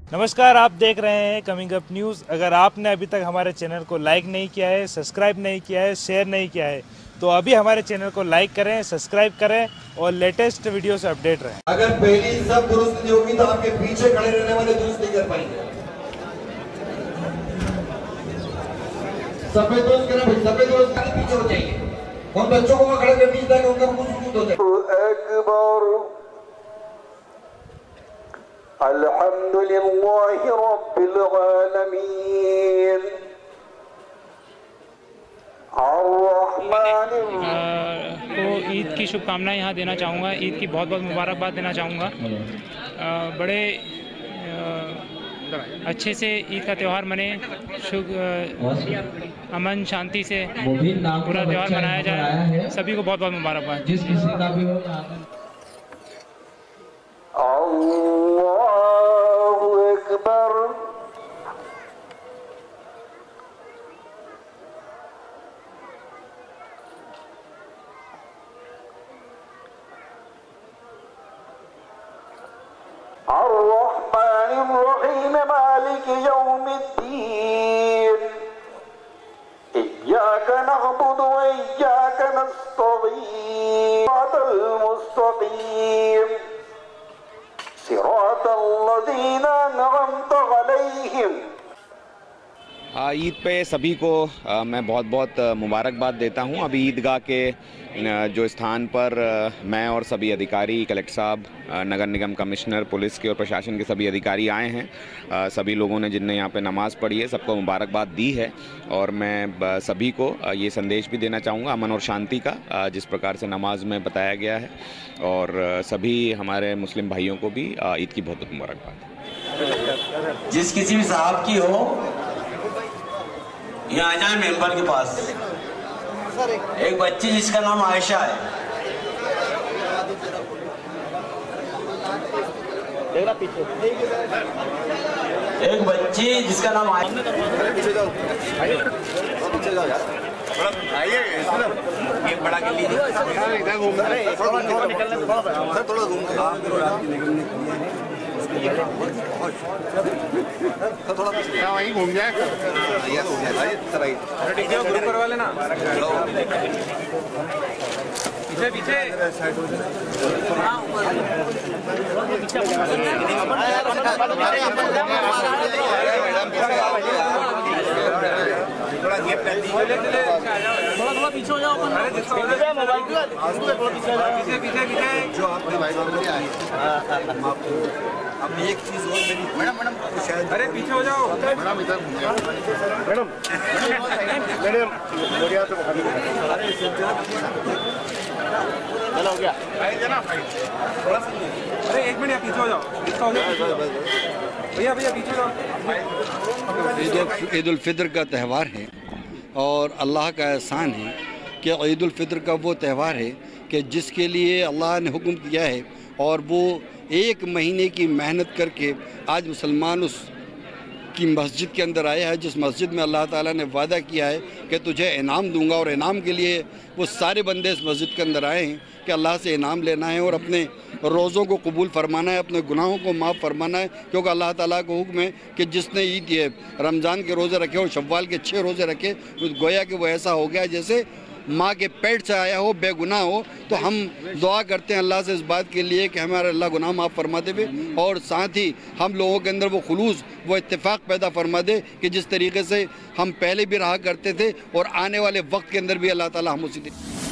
नमस्कार, आप देख रहे हैं कमिंग अप न्यूज़। अगर आपने अभी तक हमारे चैनल को लाइक नहीं किया है, सब्सक्राइब नहीं किया है, शेयर नहीं किया है, तो अभी हमारे चैनल को लाइक करें, सब्सक्राइब करें और लेटेस्ट वीडियो से अपडेट रहें। अगर पहली सब दुरुस्त नहीं होगी तो आपके पीछे खड़े रहने वाले दुरुस्त नहीं कर पाएंगे। सफेद दोस्त करें भाई, सफेद दोस्त के पीछे हो जाइए। उन बच्चों को खड़े कर पीछे ताकि उनका मुंह सुकून हो जाए। अकबर अल्हम्दुलिल्लाहि रब्बिल आलमीन को ईद की शुभकामनाएं यहाँ देना चाहूँगा। ईद की बहुत बहुत मुबारकबाद देना चाहूँगा। बड़े अच्छे से ईद का त्यौहार मने, अमन शांति से पूरा त्यौहार मनाया जाए। सभी को बहुत बहुत मुबारकबाद। जिस किसी का भी हो अल्लाहु अकबर। अर्रहमानिर्रहीम मालिक यौमिद्दीन इय्याक नअबुदु व इय्याक नस्तईन सिरातल मुस्तकीम सिरातल लज़ीना अनअमत अलैहिम। ईद पे सभी को मैं बहुत बहुत मुबारकबाद देता हूं। अभी ईदगाह के जो स्थान पर मैं और सभी अधिकारी, कलेक्टर साहब, नगर निगम कमिश्नर, पुलिस के और प्रशासन के सभी अधिकारी आए हैं। सभी लोगों ने जिनने यहाँ पे नमाज़ पढ़ी है सबको मुबारकबाद दी है। और मैं सभी को ये संदेश भी देना चाहूँगा अमन और शांति का, जिस प्रकार से नमाज में बताया गया है। और सभी हमारे मुस्लिम भाइयों को भी ईद की बहुत बहुत मुबारकबाद। जिस किसी भी साहब की हो यहाँ आ जाए मेंबर के पास। एक बच्ची जिसका नाम आयशा है, एक बच्ची जिसका नाम ये बड़ा कर लीजिए। थोड़ा वहीं घूम जाए ग्रुप करवा लेना। पीछे पीछे थोड़ा गैप कर दीजिए। थोड़ा पीछे हो जाओ। पीछे पीछे पीछे जो आपके भाई बहन आए। अब एक चीज और मैडम शायद, अरे पीछे हो जाओ मैडम, इधर मैडम बढ़िया से चलो हो गया थोड़ा सा। अरे एक मिनट पीछे हो जाओ, भैया भैया पीछे जाओ। ईद उल फितर का त्यौहार है और अल्लाह का एहसान है कि ईद उल फितर का वो त्यौहार है कि जिसके लिए अल्लाह ने हुक्म किया है और वो एक महीने की मेहनत करके आज मुसलमान उस की मस्जिद के अंदर आया है, जिस मस्जिद में अल्लाह ताला ने वादा किया है कि तुझे इनाम दूंगा। और इनाम के लिए वो सारे बंदे इस मस्जिद के अंदर आए हैं कि अल्लाह से इनाम लेना है और अपने रोज़ों को कबूल फरमाना है, अपने गुनाहों को माफ़ फरमाना है। क्योंकि अल्लाह ताला को हुक्म है कि जिसने ईद ये रमज़ान के रोज़े रखे और शव्वाल के 6 रोज़े रखे, गोया कि वो ऐसा हो गया जैसे माँ के पेट से आया हो, बेगुनाह हो। तो हम दुआ करते हैं अल्लाह से इस बात के लिए कि हमारे अल्लाह गुनाह माफ़ फरमा दे और साथ ही हम लोगों के अंदर वो खुलूस, वो इत्तेफाक पैदा फरमा दे कि जिस तरीके से हम पहले भी रहा करते थे और आने वाले वक्त के अंदर भी अल्लाह ताला हम उसी